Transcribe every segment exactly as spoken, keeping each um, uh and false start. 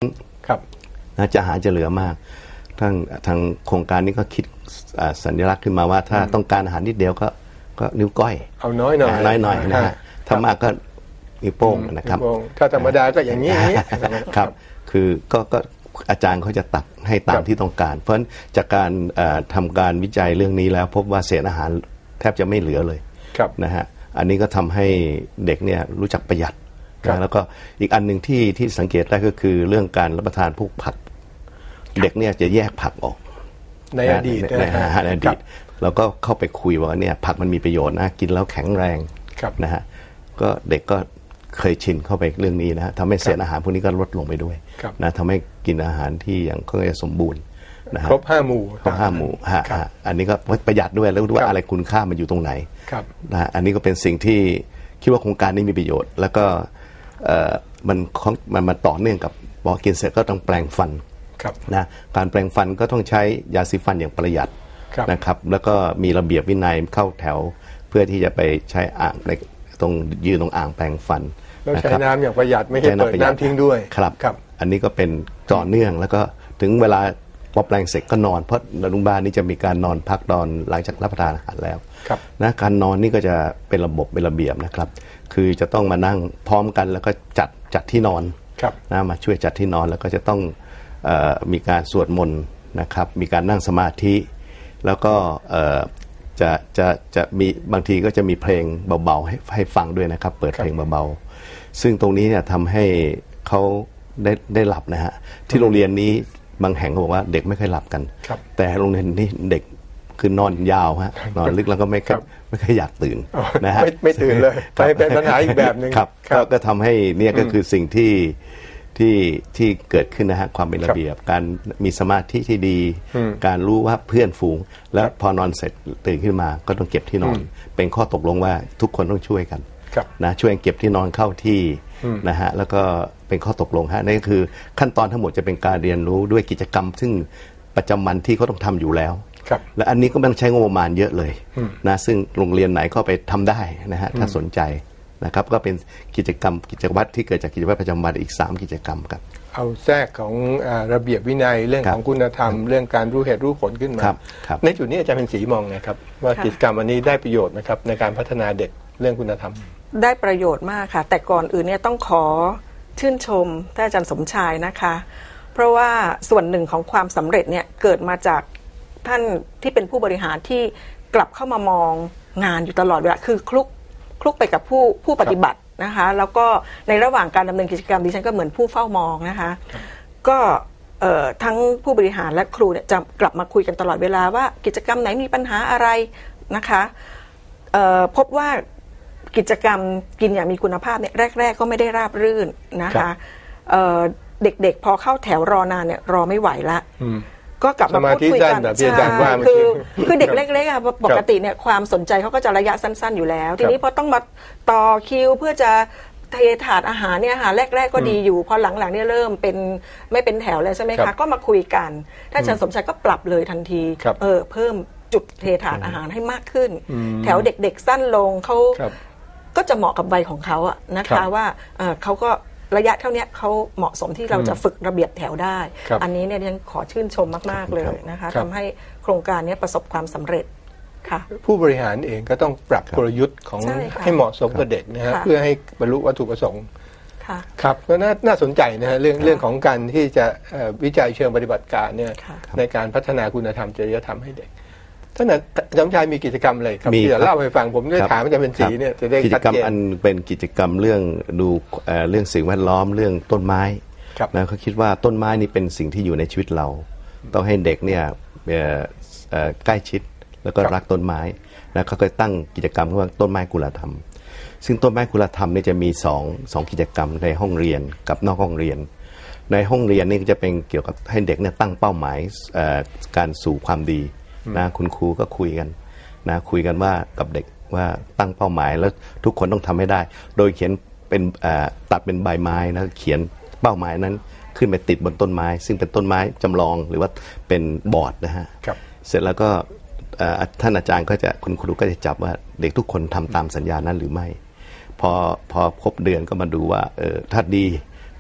ครับนะจะหาจะเหลือมากทั้งทางโครงการนี้ก็คิดสัญลักษณ์ขึ้นมาว่าถ้าต้องการอาหารนิดเดียวก็ก็นิ้วก้อยเอาน้อยหน่อยน้อยหน่อยนะฮะถ้ามากก็นิ้วโป้งนะครับถ้าธรรมดาก็อย่างนี้ครับคือก็ก็อาจารย์เขาจะตักให้ตามที่ต้องการเพราะฉะนั้นจากการทำการวิจัยเรื่องนี้แล้วพบว่าเศษอาหารแทบจะไม่เหลือเลยนะฮะอันนี้ก็ทำให้เด็กเนี่ยรู้จักประหยัดนะแล้วก็อีกอันหนึ่งที่ที่สังเกตได้ก็คือเรื่องการรับประทานพวกผักเด็กเนี่ยจะแยกผักออกในอดีตในอดีตแล้วก็เข้าไปคุยว่าเนี่ยผักมันมีประโยชน์นะกินแล้วแข็งแรงนะฮะก็เด็กก็เคยชินเข้าไปเรื่องนี้นะฮะทำให้เศษอาหารพวกนี้ก็ลดลงไปด้วยนะทำให้กินอาหารที่อย่างค่อนข้างสมบูรณ์นะฮะครบห้าหมู่ครบห้าหมู่ฮะอันนี้ก็ประหยัดด้วยแล้วรู้ว่าอะไรคุณค่ามันอยู่ตรงไหนนะฮะอันนี้ก็เป็นสิ่งที่คิดว่าโครงการนี้มีประโยชน์แล้วก็มันมันมาต่อเนื่องกับพอกินเสร็จก็ต้องแปรงฟันนะการแปรงฟันก็ต้องใช้ยาสีฟันอย่างประหยัดนะครับแล้วก็มีระเบียบวินัยเข้าแถวเพื่อที่จะไปใช้อ่างในตรงยืนตรงอ่างแปรงฟันแล้วใช้น้ำอย่างประหยัดไม่ใช่เปิดน้ำทิ้งด้วยครับอันนี้ก็เป็นต่อเนื่องแล้วก็ถึงเวลาพอแปรงเสร็จก็นอนเพราะโรงพยาบาลนี้จะมีการนอนพักตอนหลังจากรับประทานอาหารแล้วนะการนอนนี่ก็จะเป็นระบบเป็นระเบียบนะครับคือจะต้องมานั่งพร้อมกันแล้วก็จัดจัดที่นอนนะมาช่วยจัดที่นอนแล้วก็จะต้องมีการสวดมนต์นะครับมีการนั่งสมาธิแล้วก็จะจะจะมีบางทีก็จะมีเพลงเบาๆให้ให้ฟังด้วยนะครับเปิดเพลงเบาๆซึ่งตรงนี้เนี่ยทำให้เขาได้ได้หลับนะฮะที่โรงเรียนนี้บางแห่งเขาบอกว่าเด็กไม่ค่อยหลับกันแต่โรงเรียนนี้เด็กคือนอนยาวฮะนอนลึกแล้วก็ไม่ไม่ค่อยอยากตื่นนะฮะไม่ตื่นเลยเป็นปัญหาอีกแบบนึงครับก็ทำให้เนี่ยก็คือสิ่งที่ที่ที่เกิดขึ้นนะฮะความเป็นระเบียบการมีสมาธิที่ดีการรู้ว่าเพื่อนฝูงแล้วพอนอนเสร็จตื่นขึ้นมาก็ต้องเก็บที่นอนเป็นข้อตกลงว่าทุกคนต้องช่วยกันนะช่วยเก็บที่นอนเข้าที่นะฮะแล้วก็เป็นข้อตกลงฮะนั่นก็คือขั้นตอนทั้งหมดจะเป็นการเรียนรู้ด้วยกิจกรรมซึ่งประจำวันที่เขาต้องทำอยู่แล้วและอันนี้ก็ไม่ต้องใช้งบประมาณเยอะเลยนะซึ่งโรงเรียนไหนก็ไปทำได้นะฮะถ้าสนใจนะครับก็เป็นกิจกรรมกิจวัตรที่เกิดจากกิจวัตรประจำวันอีกสามกิจกรรมครับเอาแทรกของระเบียบวินัยเรื่องของคุณธรรมเรื่องการรู้เหตุรู้ผลขึ้นมาในจุดนี้อาจารย์เป็นศรีมองไงครับว่ากิจกรรมอันนี้ได้ประโยชน์นะครับในการพัฒนาเด็กเรื่องคุณธรรมได้ประโยชน์มากค่ะแต่ก่อนอื่นเนี่ยต้องขอชื่นชมท่านอาจารย์สมชายนะคะเพราะว่าส่วนหนึ่งของความสำเร็จเนี่ยเกิดมาจากท่านที่เป็นผู้บริหารที่กลับเข้ามามองงานอยู่ตลอดเวลาคือคลุกคลุกไปกับผู้ผู้ปฏิบัตินะคะแล้วก็ในระหว่างการดำเนินกิจกรรมดิฉันก็เหมือนผู้เฝ้ามองนะคะก็ทั้งผู้บริหารและครูเนี่ยจะกลับมาคุยกันตลอดเวลาว่ากิจกรรมไหนมีปัญหาอะไรนะคะพบว่ากิจกรรมกินอย่างมีคุณภาพเนี่ยแรกๆก็ไม่ได้ราบรื่นนะคะเด็กๆพอเข้าแถวรอนานเนี่ยรอไม่ไหวละก็กลับมาพูดคุยกันคือคือเด็กเล็กๆอะปกติเนี่ยความสนใจเขาก็จะระยะสั้นๆอยู่แล้วทีนี้พอต้องมาต่อคิวเพื่อจะเทถาดอาหารเนี่ยอาหารแรกๆก็ดีอยู่พอหลังๆเนี่ยเริ่มเป็นไม่เป็นแถวเลยใช่ไหมคะก็มาคุยกันท่านอาจารย์สมชายก็ปรับเลยทันทีเออเพิ่มจุดเทถาดอาหารให้มากขึ้นแถวเด็กๆสั้นลงเขาก็จะเหมาะกับวัยของเขาอะนะคะว่าเขาก็ระยะเท่านี้เขาเหมาะสมที่เราจะฝึกระเบียบแถวได้อันนี้เนี่ยฉันขอชื่นชมมากๆเลยนะคะทำให้โครงการนี้ประสบความสำเร็จค่ะผู้บริหารเองก็ต้องปรับกลยุทธ์ของให้เหมาะสมกับเด็กนะฮะเพื่อให้บรรลุวัตถุประสงค์ครับก็น่าสนใจนะฮะเรื่องเรื่องของการที่จะวิจัยเชิงปฏิบัติการเนี่ยในการพัฒนาคุณธรรมจริยธรรมให้เด็กท่านอาจารย์ชายมีกิจกรรมอะไรครับที่จะเล่าให้ฟังผมได้ถามอาจารย์เป็นศรีเนี่ยจะได้กิจกรรมอันเป็นกิจกรรมเรื่องดูเรื่องสิ่งแวดล้อมเรื่องต้นไม้นะเขาคิดว่าต้นไม้นี่เป็นสิ่งที่อยู่ในชีวิตเราต้องให้เด็กเนี่ยใกล้ชิดแล้วก็รักต้นไม้นะเขาก็ตั้งกิจกรรมว่าต้นไม้กุลธรรมซึ่งต้นไม้กุลธรรมนี่จะมีสองสองกิจกรรมในห้องเรียนกับนอกห้องเรียนในห้องเรียนนี่จะเป็นเกี่ยวกับให้เด็กเนี่ยตั้งเป้าหมายการสู่ความดีนะคุณครูก็คุยกันนะคุยกันว่ากับเด็กว่าตั้งเป้าหมายแล้วทุกคนต้องทำให้ได้โดยเขียนเป็นตัดเป็นใบไม้แล้วเขียนเป้าหมายนั้นขึ้นไปติดบนต้นไม้ซึ่งเป็นต้นไม้จำลองหรือว่าเป็นบอร์ดนะฮะเสร็จแล้วก็ท่านอาจารย์ก็จะคุณครูก็จะจับว่าเด็กทุกคนทำตามสัญญานั้นหรือไม่พอพอครบเดือนก็มาดูว่าเออถ้าดี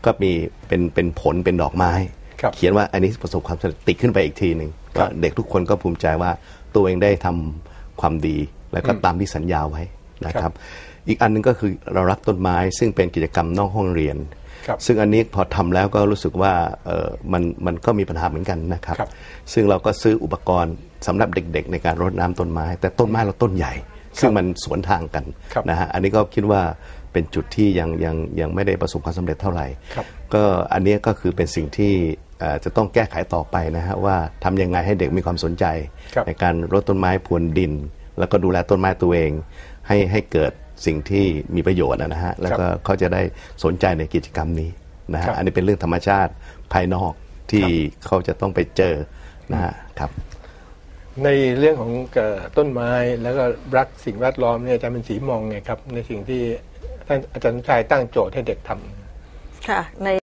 ก็มีเป็นเป็นผลเป็นดอกไม้เขียนว่าอันนี้ประสบความสำเร็จติดขึ้นไปอีกทีหนึ่งว่าเด็กทุกคนก็ภูมิใจว่าตัวเองได้ทำความดีแล้วก็ตามที่สัญญาไว้นะครับอีกอันนึงก็คือเรารักต้นไม้ซึ่งเป็นกิจกรรมนอกห้องเรียนซึ่งอันนี้พอทำแล้วก็รู้สึกว่าเออมันมันก็มีปัญหาเหมือนกันนะครับซึ่งเราก็ซื้ออุปกรณ์สำหรับเด็กๆในการรดน้ำต้นไม้แต่ต้นไม้เราต้นใหญ่ซึ่งมันสวนทางกันนะฮะอันนี้ก็คิดว่าเป็นจุดที่ยังยังยังไม่ได้ประสบความสำเร็จเท่าไหร่ก็อันนี้ก็คือเป็นสิ่งที่จะต้องแก้ไขต่อไปนะฮะว่าทำยังไงให้เด็กมีความสนใจในการรดต้นไม้พรวนดินแล้วก็ดูแลต้นไม้ตัวเองให้ให้เกิดสิ่งที่มีประโยชน์นะฮะแล้วก็เขาจะได้สนใจในกิจกรรมนี้นะฮะอันนี้เป็นเรื่องธรรมชาติภายนอกที่เขาจะต้องไปเจอนะฮะครับในเรื่องของต้นไม้แล้วก็รักสิ่งแวดล้อมเนี่ยอาจารย์เป็นสีมองไงครับในสิ่งที่ท่านอาจารย์ชายตั้งโจทย์ให้เด็กทำค่ะใน